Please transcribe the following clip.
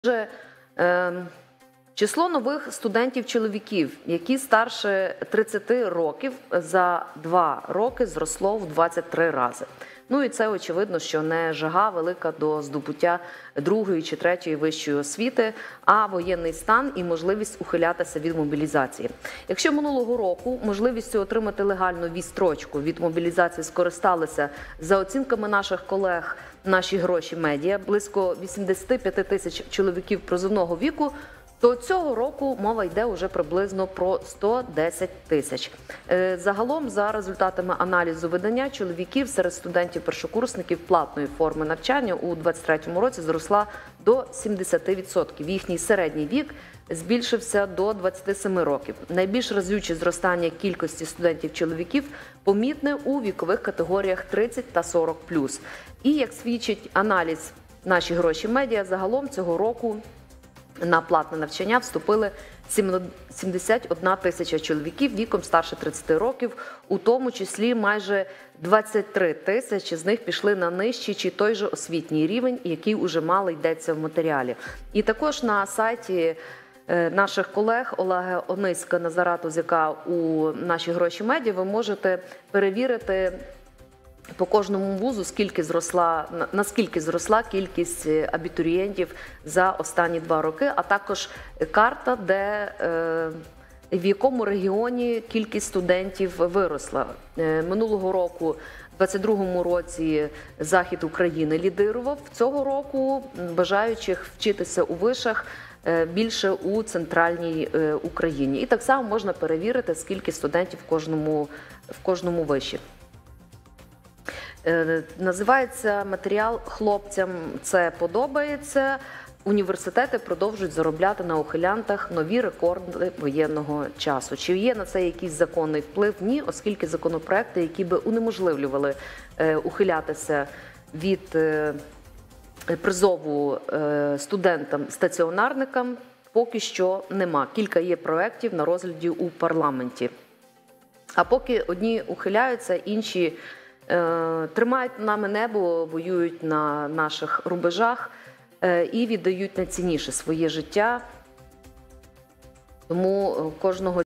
Отже, число нових студентів-чоловіків, які старше 30 років, за 2 роки зросло в 23 рази. Ну і це очевидно, що не жага велика до здобуття 2-ї чи 3-ї вищої освіти, а воєнний стан і можливість ухилятися від мобілізації. Якщо минулого року можливістю отримати легальну відстрочку від мобілізації скористалися, за оцінками наших колег, наші гроші медіа, близько 85 тисяч чоловіків призовного віку, то цього року мова йде вже приблизно про 110 тисяч. Загалом, за результатами аналізу видання, чоловіків серед студентів-першокурсників платної форми навчання у 2023 році зросла до 70%. Їхній середній вік збільшився до 27 років. Найбільш разюче зростання кількості студентів-чоловіків помітне у вікових категоріях 30 та 40+. І, як свідчить аналіз «Наші гроші медіа», загалом цього року на платне навчання вступили 71 тисяча чоловіків віком старше 30 років, у тому числі майже 23 тисячі з них пішли на нижчий чи той же освітній рівень, який уже мало йдеться в матеріалі. І також на сайті наших колег Олега Ониська, Назара Тузяка у «Наші гроші медіа» ви можете перевірити по кожному вузу, наскільки зросла кількість абітурієнтів за останні 2 роки, а також карта, в якому регіоні кількість студентів виросла. Минулого року, у 2022 році, Захід України лідирував. Цього року бажаючих вчитися у вишах більше у центральній Україні. І так само можна перевірити, скільки студентів в кожному виші. Називається матеріал «Хлопцям це подобається. Університети продовжують заробляти на ухилянтах нові рекорди воєнного часу». Чи є на це якийсь законний вплив? Ні, оскільки законопроекти, які би унеможливлювали ухилятися від призову студентам-стаціонарникам, поки що нема. Кілька є проєктів на розгляді у парламенті. А поки одні ухиляються, інші тримають нами небо, воюють на наших рубежах і віддають найцінніше своє життя. Тому кожного